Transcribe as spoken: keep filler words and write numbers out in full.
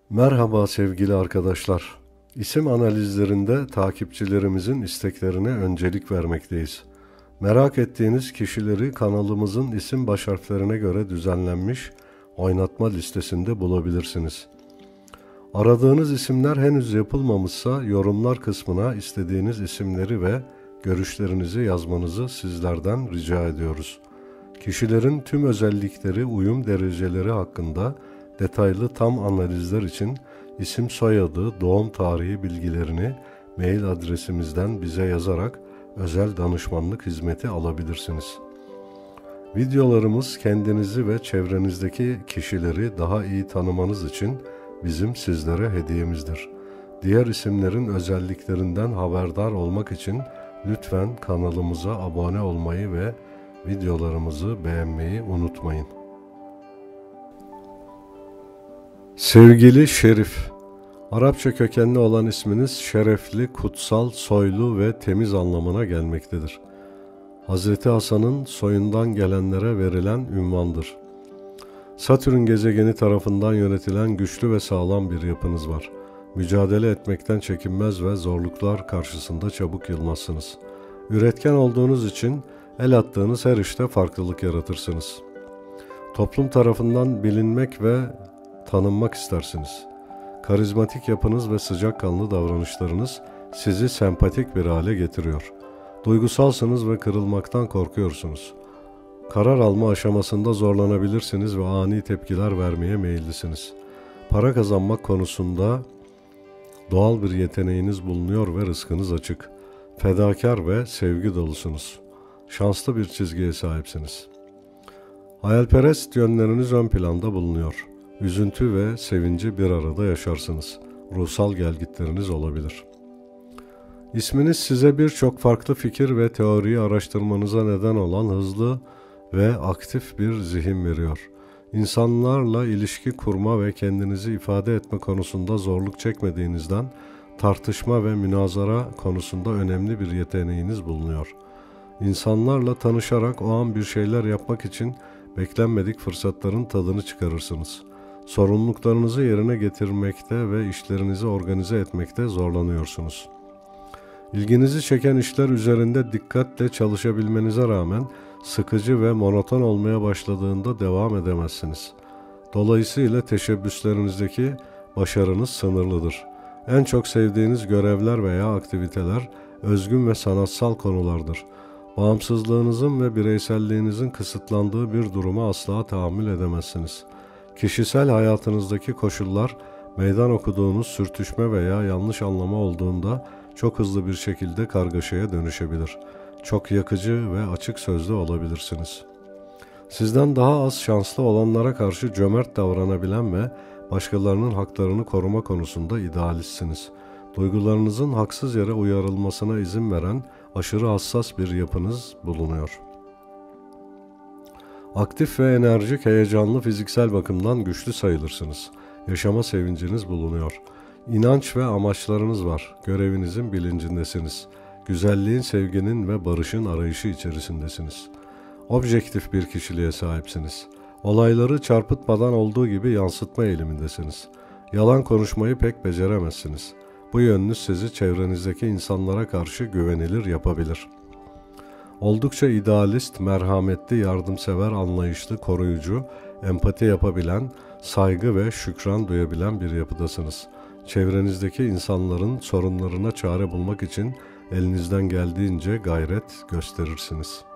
Merhaba sevgili arkadaşlar. İsim analizlerinde takipçilerimizin isteklerine öncelik vermekteyiz. Merak ettiğiniz kişileri kanalımızın isim baş harflerine göre düzenlenmiş oynatma listesinde bulabilirsiniz. Aradığınız isimler henüz yapılmamışsa yorumlar kısmına istediğiniz isimleri ve görüşlerinizi yazmanızı sizlerden rica ediyoruz. Kişilerin tüm özellikleri, uyum dereceleri hakkında detaylı tam analizler için isim, soyadı, doğum tarihi bilgilerini mail adresimizden bize yazarak özel danışmanlık hizmeti alabilirsiniz. Videolarımız kendinizi ve çevrenizdeki kişileri daha iyi tanımanız için bizim sizlere hediyemizdir. Diğer isimlerin özelliklerinden haberdar olmak için lütfen kanalımıza abone olmayı ve videolarımızı beğenmeyi unutmayın. Sevgili Şerif, Arapça kökenli olan isminiz şerefli, kutsal, soylu ve temiz anlamına gelmektedir. Hazreti Hasan'ın soyundan gelenlere verilen ünvandır. Satürn gezegeni tarafından yönetilen güçlü ve sağlam bir yapınız var. Mücadele etmekten çekinmez ve zorluklar karşısında çabuk yılmazsınız. Üretken olduğunuz için el attığınız her işte farklılık yaratırsınız. Toplum tarafından bilinmek ve tanınmak istersiniz. Karizmatik yapınız ve sıcakkanlı davranışlarınız sizi sempatik bir hale getiriyor. Duygusalsınız ve kırılmaktan korkuyorsunuz. Karar alma aşamasında zorlanabilirsiniz ve ani tepkiler vermeye meyillisiniz. Para kazanmak konusunda doğal bir yeteneğiniz bulunuyor ve rızkınız açık. Fedakar ve sevgi dolusunuz. Şanslı bir çizgiye sahipsiniz. Hayalperest yönleriniz ön planda bulunuyor. Üzüntü ve sevinci bir arada yaşarsınız. Ruhsal gelgitleriniz olabilir. İsminiz size birçok farklı fikir ve teoriyi araştırmanıza neden olan hızlı ve aktif bir zihin veriyor. İnsanlarla ilişki kurma ve kendinizi ifade etme konusunda zorluk çekmediğinizden tartışma ve münazara konusunda önemli bir yeteneğiniz bulunuyor. İnsanlarla tanışarak o an bir şeyler yapmak için beklenmedik fırsatların tadını çıkarırsınız. Sorumluluklarınızı yerine getirmekte ve işlerinizi organize etmekte zorlanıyorsunuz. İlginizi çeken işler üzerinde dikkatle çalışabilmenize rağmen sıkıcı ve monoton olmaya başladığında devam edemezsiniz. Dolayısıyla teşebbüslerinizdeki başarınız sınırlıdır. En çok sevdiğiniz görevler veya aktiviteler özgün ve sanatsal konulardır. Bağımsızlığınızın ve bireyselliğinizin kısıtlandığı bir duruma asla tahammül edemezsiniz. Kişisel hayatınızdaki koşullar meydan okuduğunuz sürtüşme veya yanlış anlama olduğunda çok hızlı bir şekilde kargaşaya dönüşebilir. Çok yakıcı ve açık sözlü olabilirsiniz. Sizden daha az şanslı olanlara karşı cömert davranabilen ve başkalarının haklarını koruma konusunda idealistsiniz. Duygularınızın haksız yere uyarılmasına izin veren aşırı hassas bir yapınız bulunuyor. Aktif ve enerjik, heyecanlı, fiziksel bakımdan güçlü sayılırsınız. Yaşama sevinciniz bulunuyor. İnanç ve amaçlarınız var. Görevinizin bilincindesiniz. Güzelliğin, sevginin ve barışın arayışı içerisindesiniz. Objektif bir kişiliğe sahipsiniz. Olayları çarpıtmadan olduğu gibi yansıtma eğilimindesiniz. Yalan konuşmayı pek beceremezsiniz. Bu yönünüz sizi çevrenizdeki insanlara karşı güvenilir yapabilir. Oldukça idealist, merhametli, yardımsever, anlayışlı, koruyucu, empati yapabilen, saygı ve şükran duyabilen bir yapıdasınız. Çevrenizdeki insanların sorunlarına çare bulmak için elinizden geldiğince gayret gösterirsiniz.